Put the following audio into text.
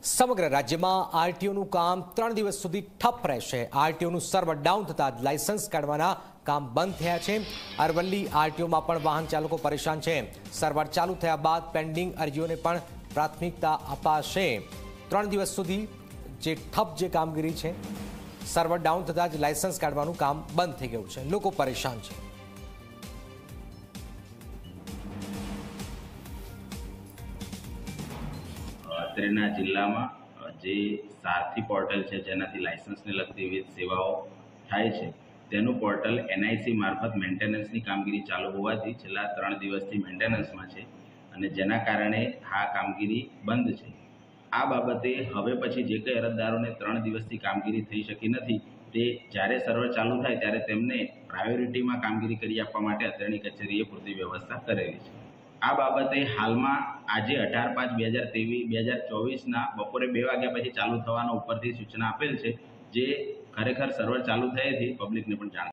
સમગ્ર રાજ્યમાં આરટીઓનું કામ 3 દિવસ સુધી ઠપ રહેશે। આરટીઓનું સર્વર ડાઉન થતાં લાયસન્સ કાઢવાના કામ બંધ થયા છે। અરવલ્લી આરટીઓમાં પણ વાહન ચાલકો પરેશાન છે। સર્વર ચાલુ થયા બાદ પેન્ડિંગ અરજીઓને પણ પ્રાથમિકતા અપાશે। 3 દિવસ સુધી જે ઠપ જે કામગીરી છે, સર્વર ડાઉન થતાં જ લાયસન્સ કાઢવાનું કામ બંધ થઈ ગયું છે। લોકો પરેશાન છે। અત્રેના જિલ્લામાં જે સારથી પોર્ટલ છે, જેનાથી લાયસન્સને લગતી વિવિધ સેવાઓ થાય છે, તેનું પોર્ટલ એનઆઈસી મારફત મેન્ટેનન્સની કામગીરી ચાલુ હોવાથી છેલ્લા 3 દિવસથી મેન્ટેનન્સમાં છે અને જેના કારણે આ કામગીરી બંધ છે। આ બાબતે હવે પછી જે કંઈ અરજદારોને 3 દિવસથી કામગીરી થઈ શકી નથી, તે જ્યારે સર્વર ચાલુ થાય ત્યારે તેમને પ્રાયોરિટીમાં કામગીરી કરી આપવા માટે અત્રેની કચેરીએ પૂરતી વ્યવસ્થા કરેલી છે। આ બાબતે હાલમાં આજે 18/5/2024ના બપોરે 2 વાગ્યા પછી ચાલુ થવાનો ઉપરથી સૂચના આપેલ છે, જે ખરેખર સર્વર ચાલુ થયેથી પબ્લિકને પણ જાણ